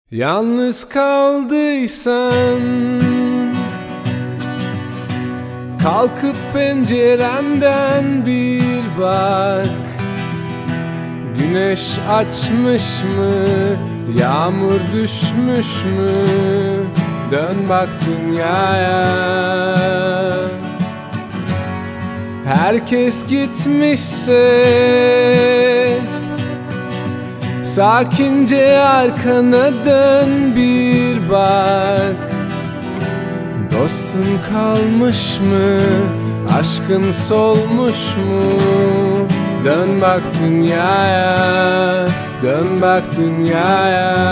Yalnız kaldıysan kalkıp pencerenden bir bak. Güneş açmış mı, yağmur düşmüş mü? Dön bak dünyaya. Herkes gitmişse sakince arkana dön bir bak. Dostun kalmış mı, aşkın solmuş mu? Dön bak dünyaya, dön bak dünyaya.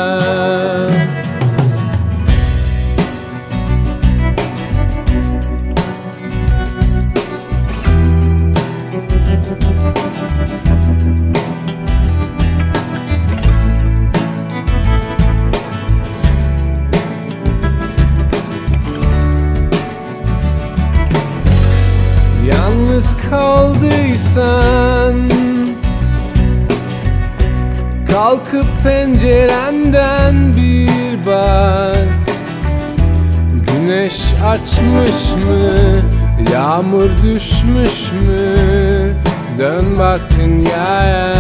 Yalnız kaldıysan kalkıp pencerenden bir bak. Güneş açmış mı, yağmur düşmüş mü? Dön bak dünyaya.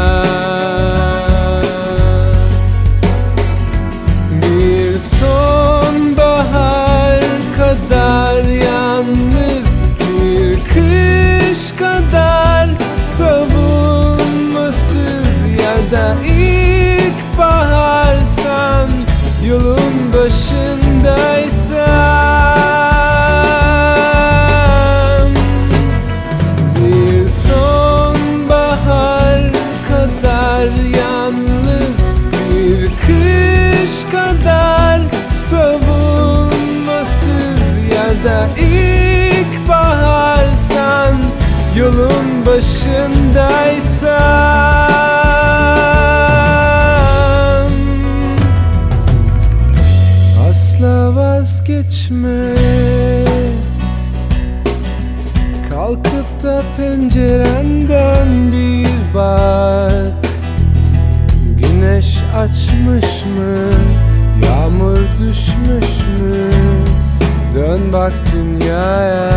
Bir sonbahar kadar yalnız, kış kadar savunmasız, ya da ilkbaharsan, yolun başındaysan. Bir sonbahar kadar yalnız, bir kış kadar savunmasız, ya da ilkbaharsan, yolun başındaysan. Asla vazgeçme, kalkıp da pencerenden bir bak. Güneş açmış mı, yağmur düşmüş mü? Dön bak dünyaya.